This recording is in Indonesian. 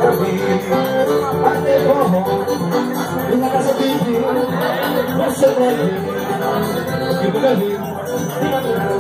Ate pohon di atas TV, no se mueve, y